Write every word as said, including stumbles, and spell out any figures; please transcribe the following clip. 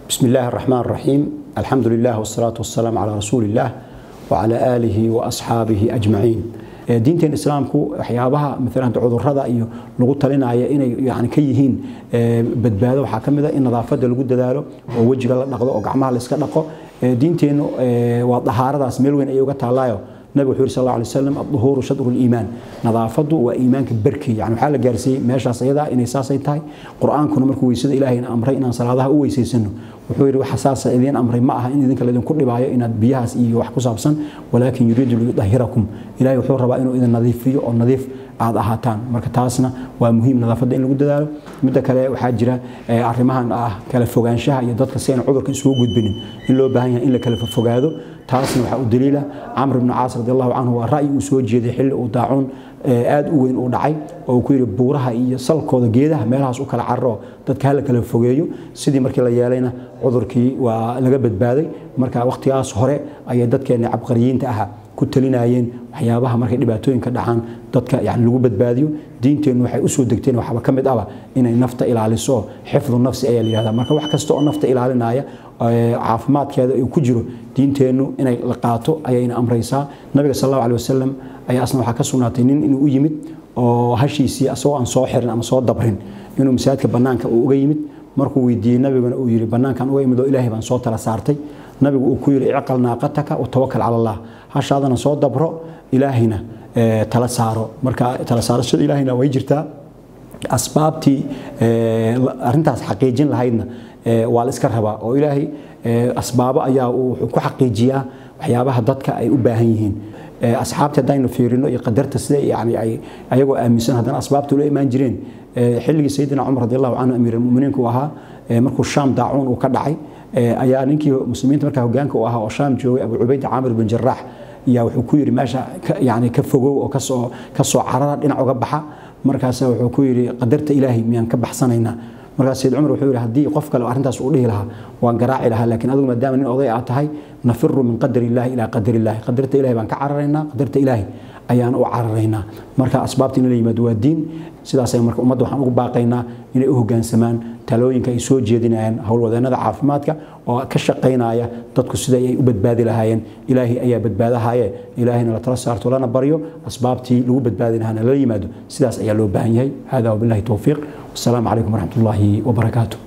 بسم الله الرحمن الرحيم. الحمد لله والصلاة والسلام على رسول الله وعلى آله وأصحابه أجمعين. دينتين إسلامكو حيابها مثلا عذرها iyo lagu talinaya inay yani ka yihiin badbaado waxa kamida in nadaafada lagu dadaalo oo wajiga la dhaqdo oo gacmaha la iska dhaqo diinteenu waa dahaaradaas meel weyn ay uga taalaayo nabi wuxuu sallallahu alayhi wasallam ad-dhuhuru shadru al-iiman nadaafadu waa iimaanka barki yani waxa la gaarsiiyay meeshaas ayada inay saasay tahay quraankuna markuu weysada ilaahayna amray inaan salaadaha u weyseysano wuxuu yiri waxa saasa idin amray ma aha in idinka la idin ku dhibaayo inaad biyahaas iyo wax ku saabsan walaakin yuriidu lidahirakum ilaahay wuxuu rabaa inuu idin nadiifiyo oo nadiif aad ahaataan marka taasna waa muhiim nadaafada in lagu dadaalo mid kale waxa jira arimahan ah kala fogaanshaha iyo dadka si aan cudurka isugu gudbinin in loo baahan yahay in la kala fogaado taasna waxa u daliila Amr ibn Aas radiyallahu anhu waa ra'yi uu soo jeeday xilli uu daacun aad u weyn u dhacay oo ku yiri buuraha iyo salkooda geedaha meelahaas u kala carro dadka hal kala fogeeyo sidii markii la yeelayna cudurkii waa laga badbaaday marka waqtigaas hore ay dadkeena cabqariyiinta aha ku talinayeen waxyaabaha markay dhibaatooyinka dhacaan dadka yaani lagu badbaadiyo diinteenu waxay u soo degteen waxba kamid ah inay nafta ilaaliso xifdu nafsi ay leeyahay marka wax kasta oo nafta ilaalinaya caafimaadkeeda ay ku jiro diinteenu inay la qaato ayayna amraysaa nabiga sallallahu alayhi wasallam ay asna waxa ka sugnaatay nin inuu u yimid oo hashiisii asoo aan soo xirin ama soo dabrin inuu masaajidka banaanka uu uga yimid markuu weydiiyay nabiguna uu yiri banaankan uga yimid oo ilaahay baan soo tala saartay nabigu uu ku yiri iqal naaqataka wa tawakkal ala allah hashaadana soo dabro ilaahina tala saaro marka tala saarashada ilaahina way jirtaa asbaabtii arintaas xaqiijin lahaydna waa la iska rabaa oo ilaahay asbaabo ayaa uu ku xaqiijiyaa waxyaabaha dadka ay u baahan yihiin asxaabta dayno fiirino iyo qadarta sida yani ay ayagoo aaminsan hadana asbaabtu la imaan jireen xilligii sayyidina Umar radiyallahu anhu amiir muuminiinka waha markuu Shaam daacun uu ka dhacay ayaa ninkii muslimiinta markaa hogaanka u ahaa oo Shaam joogay Abu Ubayd Aamir bin Jarrah yaa wuxuu ku yiri meesha yani ka fogow oo ka soo ka soo carara dhinac uga baxa markaas wuxuu ku yiri qadarta ilaahay miyaan ka baxsanaynaa markaas Sayyid Umar wuxuu yiri hadii qof kale arintaas uu dhihi lahaa waan garaaci lahaa laakiin adigu maadaama nin oday aad tahay nafiru min qadari ilaahi ila qadari ilaahi qadarta ilaahay baan ka cararaynaa qadarta ilaahay ayaan u cararaynaa marka asbaabta in la yimaado waa diin sidaas ay marka ummadda waxaan ugu baaqaynaa inay u hoggaansamaan talooyinka ay soo jeedinayaan hawlwadeenada caafimaadka oo ka shaqeynaya dadku sida ay u badbaadi lahaayeen ilaahay ayaa badbaadahaye ilaahayna la tala saarto lana baryo asbaabtii lagu badbaadi lahaana la yimaado sidaas ayaa loo baahan yahay hada wabillahi tawfiiq wasalaamu calaykum waraxmatullaahi wabarakaatuh